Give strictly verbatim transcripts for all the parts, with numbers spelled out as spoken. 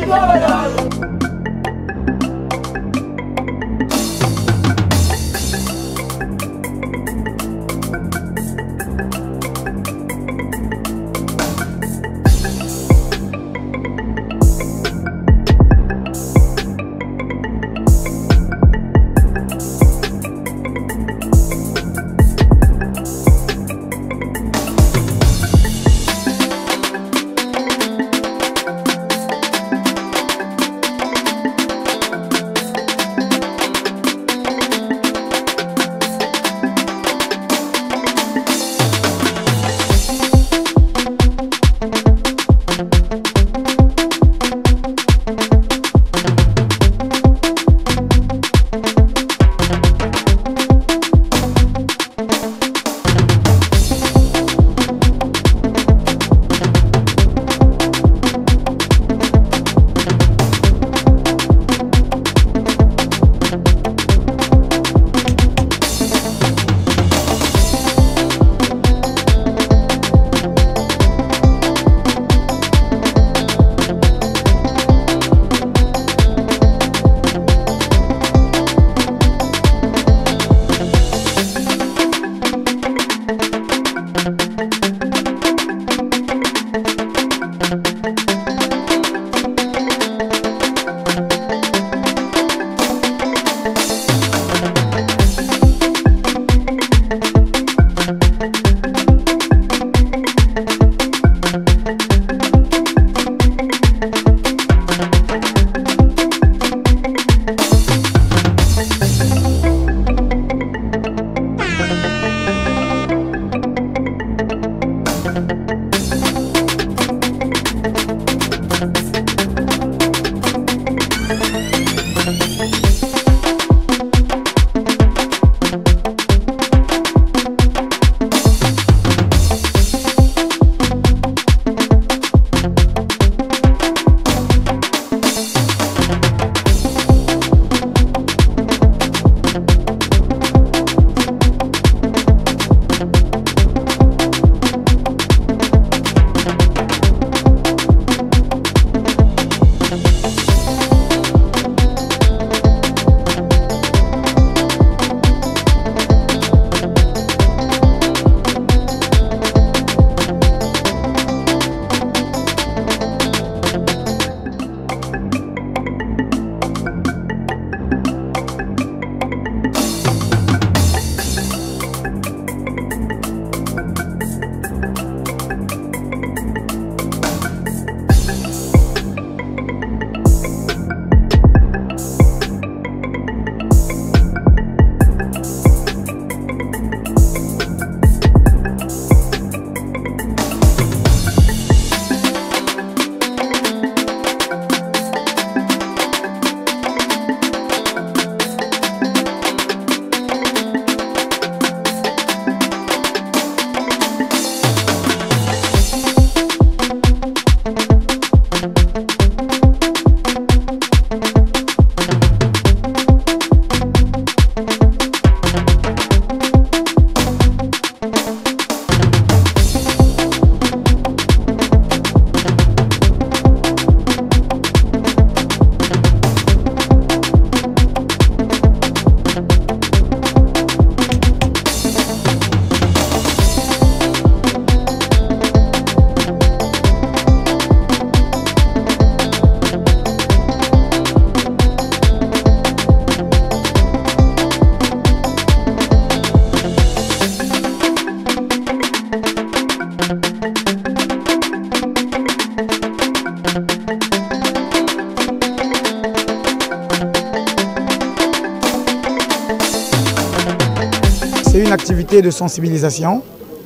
C'est une activité de sensibilisation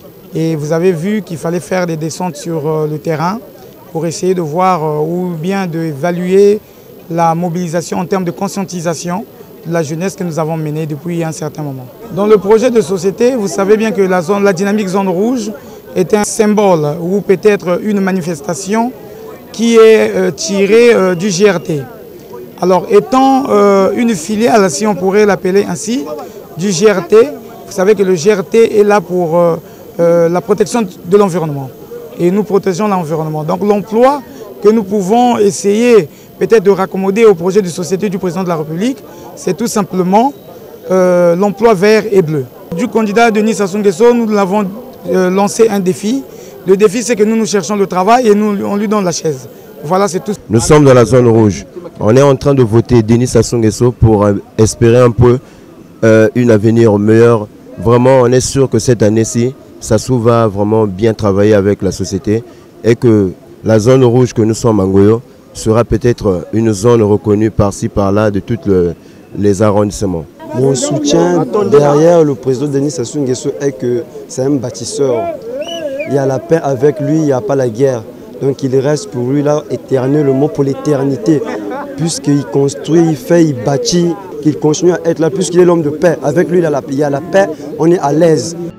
et vous avez vu qu'il fallait faire des descentes sur le terrain pour essayer de voir ou bien d'évaluer la mobilisation en termes de conscientisation de la jeunesse que nous avons menée depuis un certain moment. Dans le projet de société, vous savez bien que la, zone, la dynamique zone rouge est un symbole ou peut-être une manifestation qui est euh, tirée euh, du G R T. Alors étant euh, une filiale, si on pourrait l'appeler ainsi, du G R T, vous savez que le G R T est là pour euh, euh, la protection de l'environnement. Et nous protégeons l'environnement. Donc l'emploi que nous pouvons essayer peut-être de raccommoder au projet de société du président de la République, c'est tout simplement euh, l'emploi vert et bleu. Du candidat Denis Sassou Nguesso, nous l'avons euh, lancé un défi. Le défi, c'est que nous nous cherchons le travail et nous, on lui donne la chaise. Voilà, c'est tout. Nous sommes dans la zone rouge. On est en train de voter Denis Sassou Nguesso pour euh, espérer un peu euh, une avenir meilleur. Vraiment, on est sûr que cette année-ci, Sassou va vraiment bien travailler avec la société et que la zone rouge que nous sommes en Goyo sera peut-être une zone reconnue par-ci, par-là de tous le, les arrondissements. Mon soutien derrière le président Denis Sassou Nguesso est que c'est un bâtisseur. Il y a la paix avec lui, il n'y a pas la guerre. Donc il reste pour lui là éternellement pour l'éternité. Puisqu'il construit, il fait, il bâtit, qu'il continue à être là, puisqu'il est l'homme de paix. Avec lui, il y a la, il y a la paix, on est à l'aise.